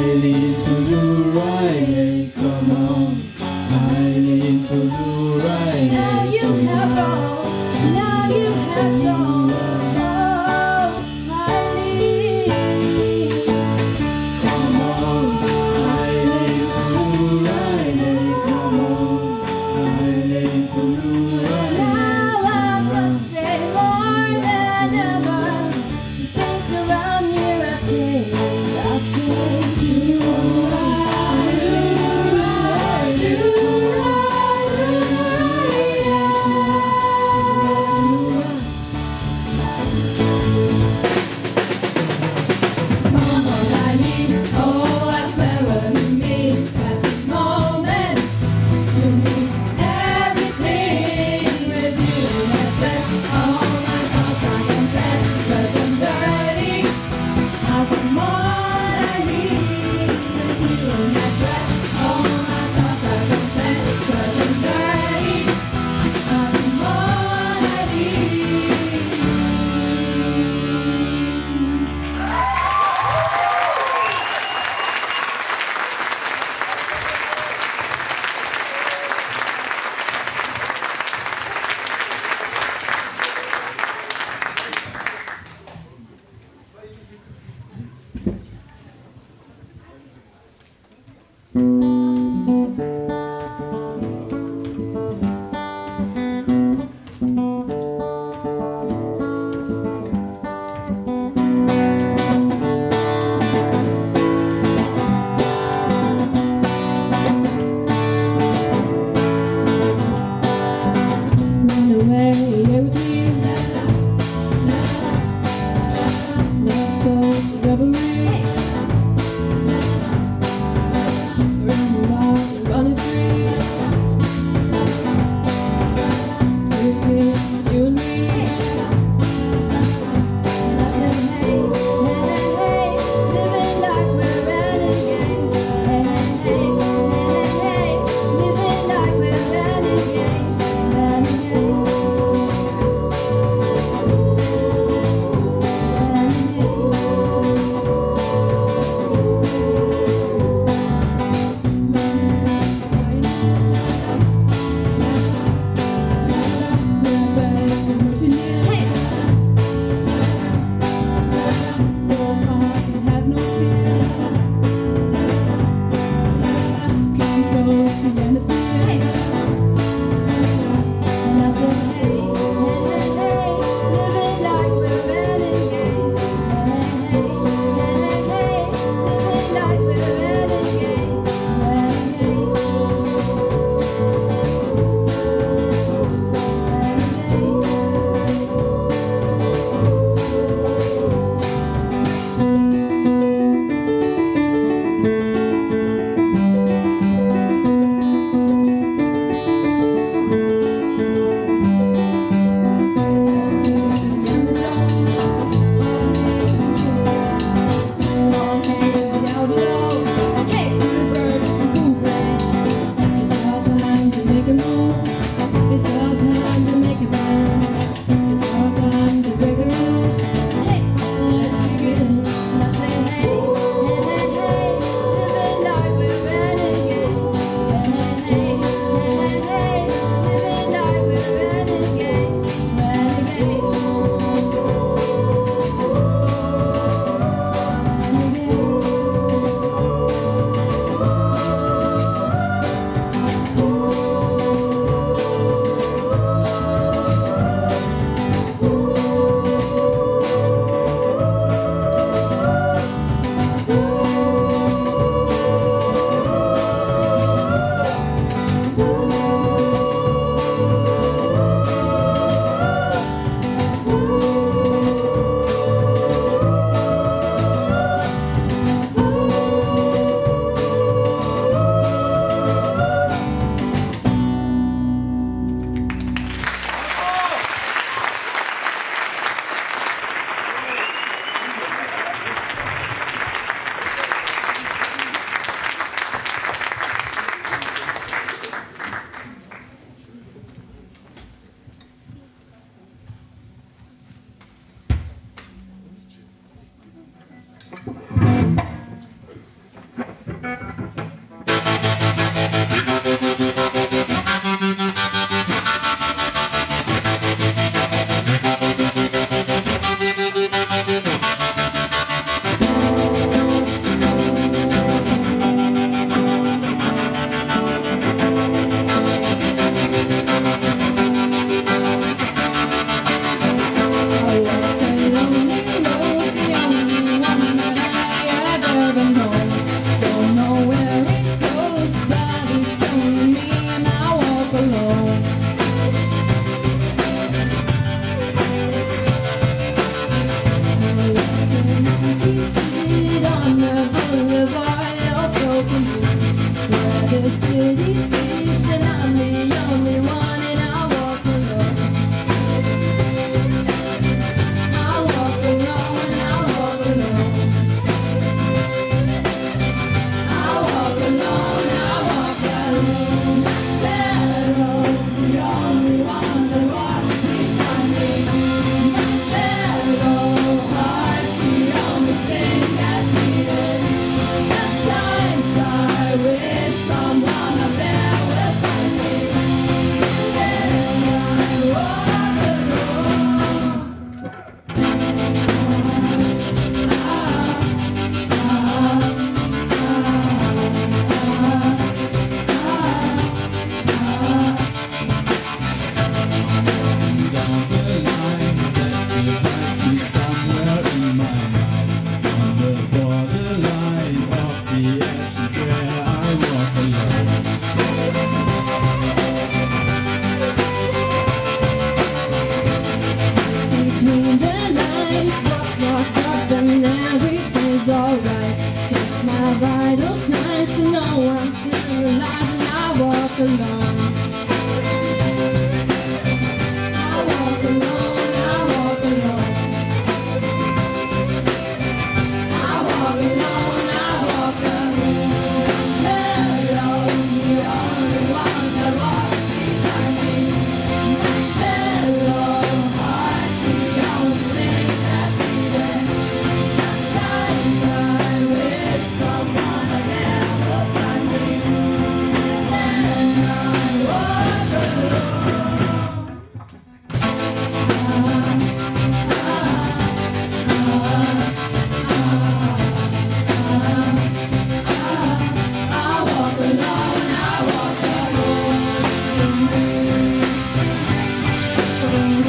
lean to the right, hey, come on. I lean to the right, Now hey, you have all, now you have shown. Oh, I lean. come on. I lean to the right, hey, come on. I lean to the right. Now I must say more than ever. Things around here have changed. I say to the right, to the Come on, Eileen. Oh, I swear what it means at this moment. You mean everything with you in that dress. All my thoughts I confess, but I'm dirty. Come on, Eileen, with you in that dress. All my thoughts I confess, but I'm dirty. Come on, Eileen. Run away with me, not so reverie. Run wild, running free. Two kids, you and me. And I said, hey, hey, hey, hey, living like we're renegades. Hey, hey, hey, hey, hey, living like we're renegades.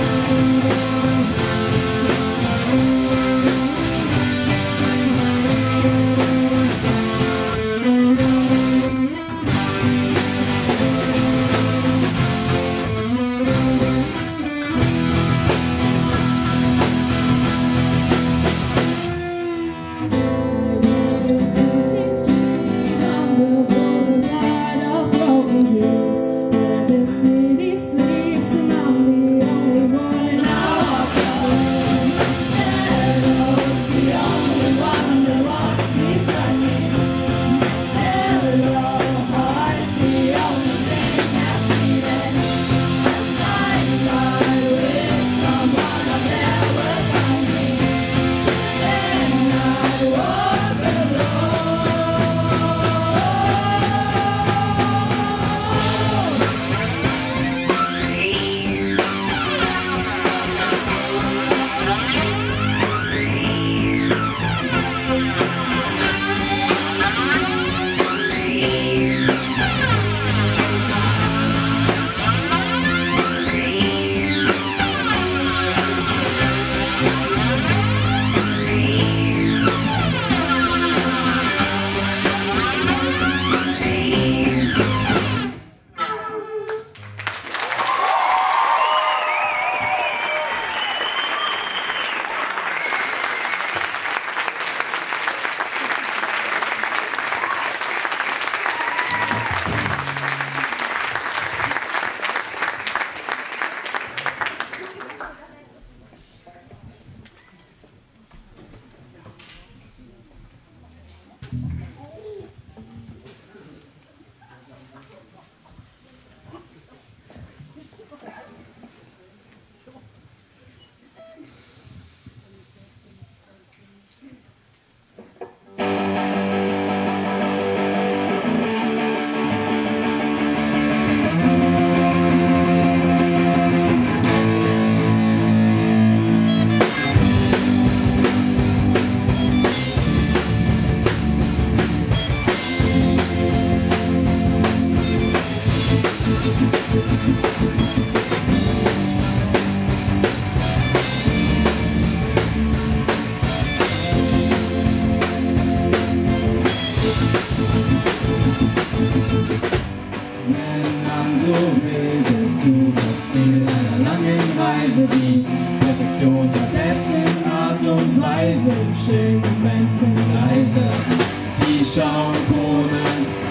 die Perfektion der besten Art und Weise, in schönen Momenten leise. Die Schaumkrone,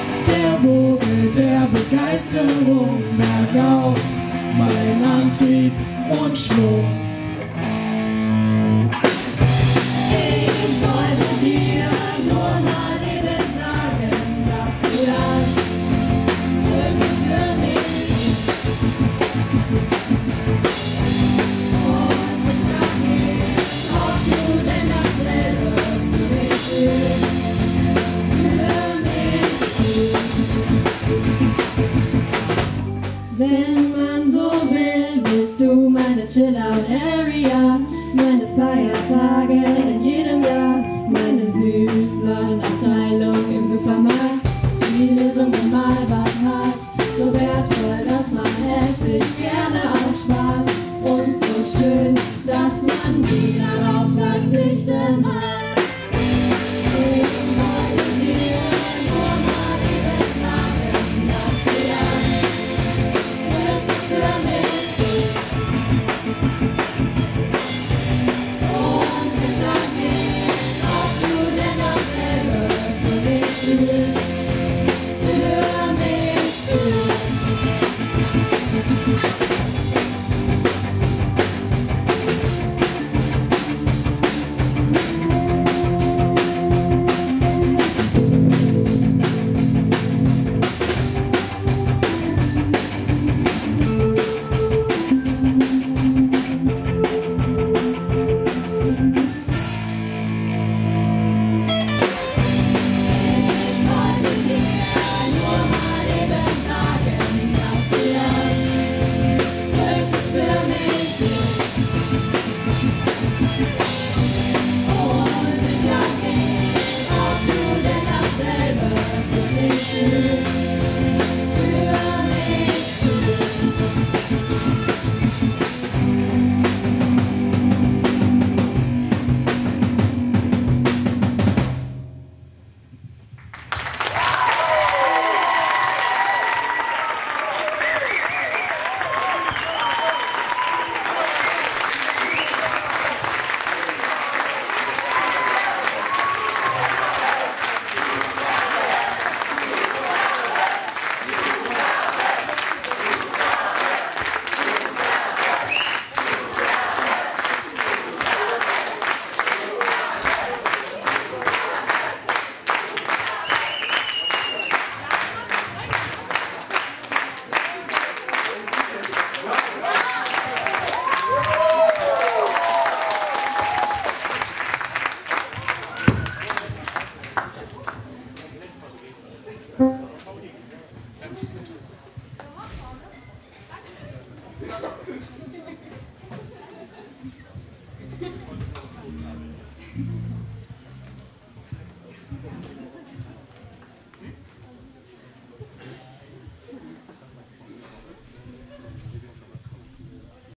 der Vogel der Begeisterung, bergauf, mein Antrieb und Schwung. Ich wollte dir nur mal eben sagen, dass du das Größte für mich. Und ich frag mich, ob du denn dasselbe für mich fühlst. Für mich. Wenn man so will, bist du meine Chill-Out-Area, meine Feiertage in jedem Jahr, meine Süßwarenabteilung im Supermarkt, die Lösung, wenn mal was hat, so wertvoll, dass man es sich gerne aufspart und so schön, dass man nie darauf verzichten mag.